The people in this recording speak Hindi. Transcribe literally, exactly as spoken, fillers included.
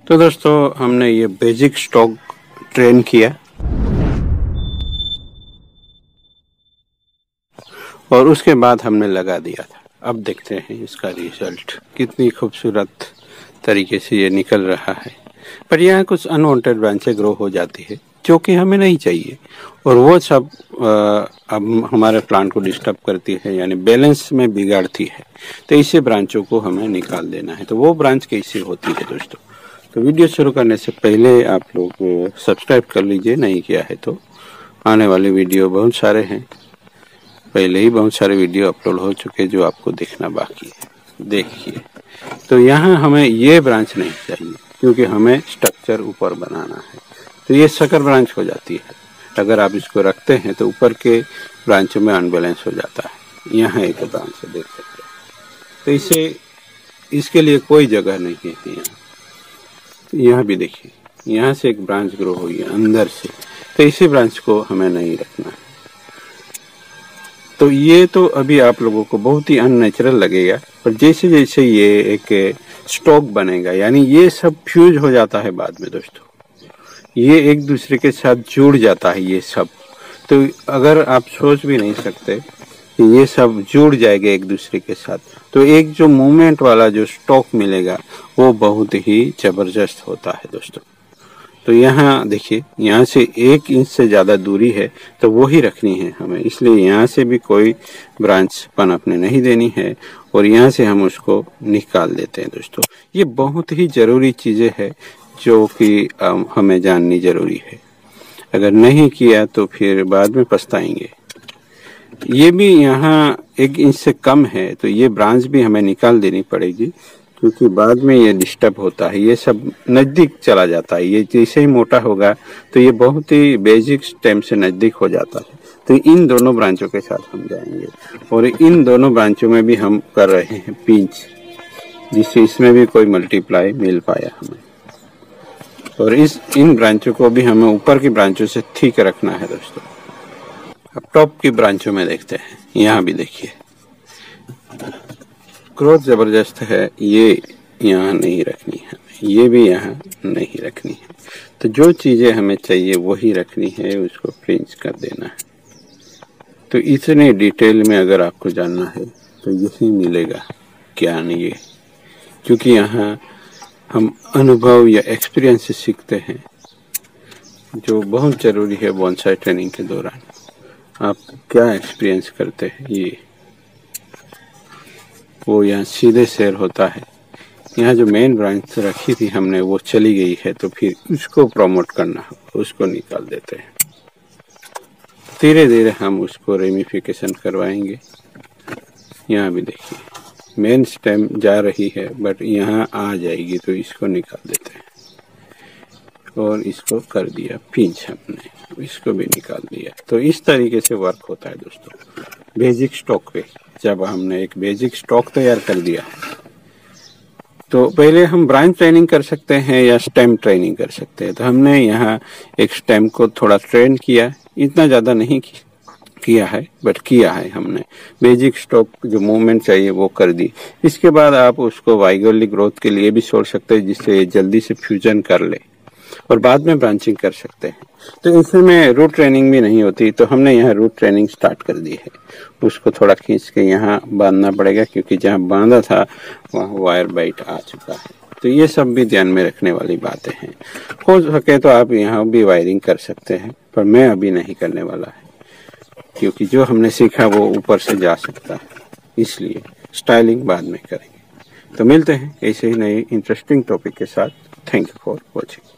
तो दोस्तों हमने ये बेसिक स्टॉक ट्रेन किया और उसके बाद हमने लगा दिया था। अब देखते हैं इसका रिजल्ट कितनी खूबसूरत तरीके से ये निकल रहा है। पर यहाँ कुछ अनवांटेड ब्रांचें ग्रो हो जाती है जो कि हमें नहीं चाहिए और वो सब आ, अब हमारे प्लांट को डिस्टर्ब करती है, यानी बैलेंस में बिगाड़ती है। तो ऐसे ब्रांचों को हमें निकाल देना है। तो वो ब्रांच कैसी होती है दोस्तों, तो वीडियो शुरू करने से पहले आप लोग सब्सक्राइब कर लीजिए, नहीं किया है तो। आने वाले वीडियो बहुत सारे हैं, पहले ही बहुत सारे वीडियो अपलोड हो चुके जो आपको देखना बाकी है, देखिए। तो यहाँ हमें ये ब्रांच नहीं चाहिए क्योंकि हमें स्ट्रक्चर ऊपर बनाना है। तो ये सकर ब्रांच हो जाती है। अगर आप इसको रखते हैं तो ऊपर के ब्रांचों में अनबैलेंस हो जाता है। यहाँ एक ब्रांच से देख सकते हैं। तो इसे इसके लिए कोई जगह नहीं है यहाँ। यहाँ भी देखिए, यहाँ से एक ब्रांच ग्रो हुई है अंदर से, तो इसी ब्रांच को हमें नहीं रखना है। तो ये तो अभी आप लोगों को बहुत ही अननेचुरल लगेगा, पर जैसे जैसे ये एक स्टॉक बनेगा, यानी ये सब फ्यूज हो जाता है बाद में दोस्तों, ये एक दूसरे के साथ जुड़ जाता है ये सब। तो अगर आप सोच भी नहीं सकते कि ये सब जुड़ जाएगा एक दूसरे के साथ, तो एक जो मूवमेंट वाला जो स्टॉक मिलेगा वो बहुत ही जबरदस्त होता है दोस्तों। तो यहाँ देखिए, यहाँ से एक इंच से ज़्यादा दूरी है तो वो ही रखनी है हमें, इसलिए यहाँ से भी कोई ब्रांच पनपने नहीं देनी है और यहाँ से हम उसको निकाल देते हैं दोस्तों। ये बहुत ही ज़रूरी चीज़ें हैं जो कि हमें जाननी ज़रूरी है। अगर नहीं किया तो फिर बाद में पछताएंगे। ये भी यहाँ एक इंच से कम है तो ये ब्रांच भी हमें निकाल देनी पड़ेगी क्योंकि बाद में ये डिस्टर्ब होता है, ये सब नज़दीक चला जाता है। ये जैसे ही मोटा होगा तो ये बहुत ही बेसिक स्टेम से नज़दीक हो जाता है। तो इन दोनों ब्रांचों के साथ हम जाएंगे और इन दोनों ब्रांचों में भी हम कर रहे हैं पिंच, जिससे इसमें भी कोई मल्टीप्लाई मिल पाया हमें। और इस इन ब्रांचों को भी हमें ऊपर की ब्रांचों से ठीक रखना है दोस्तों। अब टॉप की ब्रांचों में देखते हैं। यहाँ भी देखिए ग्रोथ जबरदस्त है, ये यहाँ नहीं रखनी है, ये भी यहाँ नहीं रखनी है। तो जो चीजें हमें चाहिए वही रखनी है, उसको फ्रिंज कर देना है। तो इतने डिटेल में अगर आपको जानना है तो यही मिलेगा ज्ञान ये, क्योंकि यहाँ हम अनुभव या एक्सपीरियंस से सीखते हैं जो बहुत जरूरी है बोनसाई ट्रेनिंग के दौरान। आप क्या एक्सपीरियंस करते हैं ये वो यहाँ सीधे शेयर होता है। यहाँ जो मेन ब्रांच रखी थी हमने वो चली गई है, तो फिर उसको प्रमोट करना हो, उसको निकाल देते हैं। धीरे धीरे हम उसको रेमिफिकेशन करवाएंगे। यहाँ भी देखिए मेन स्टेम जा रही है बट यहाँ आ जाएगी तो इसको निकाल देते हैं और इसको कर दिया पिंच हमने, इसको भी निकाल दिया। तो इस तरीके से वर्क होता है दोस्तों बेसिक स्टॉक पे। जब हमने एक बेसिक स्टॉक तैयार कर दिया तो पहले हम ब्रांच ट्रेनिंग कर सकते हैं या स्टेम ट्रेनिंग कर सकते हैं। तो हमने यहाँ एक स्टेम को थोड़ा ट्रेन किया, इतना ज़्यादा नहीं किया है बट किया है हमने। बेसिक स्टॉक जो मूवमेंट चाहिए वो कर दी। इसके बाद आप उसको वाइगरली ग्रोथ के लिए भी छोड़ सकते हैं, जिससे जल्दी से फ्यूजन कर ले और बाद में ब्रांचिंग कर सकते हैं। तो इसमें रूट ट्रेनिंग भी नहीं होती, तो हमने यहाँ रूट ट्रेनिंग स्टार्ट कर दी है। उसको थोड़ा खींच के यहाँ बांधना पड़ेगा क्योंकि जहाँ बांधा था वहाँ वायर बाइट आ चुका है। तो ये सब भी ध्यान में रखने वाली बातें हैं। हो सके तो आप यहाँ भी वायरिंग कर सकते हैं, पर मैं अभी नहीं करने वाला है क्योंकि जो हमने सीखा वो ऊपर से जा सकता है, इसलिए स्टाइलिंग बाद में करेंगे। तो मिलते हैं ऐसे ही नए इंटरेस्टिंग टॉपिक के साथ। Thank you for watching.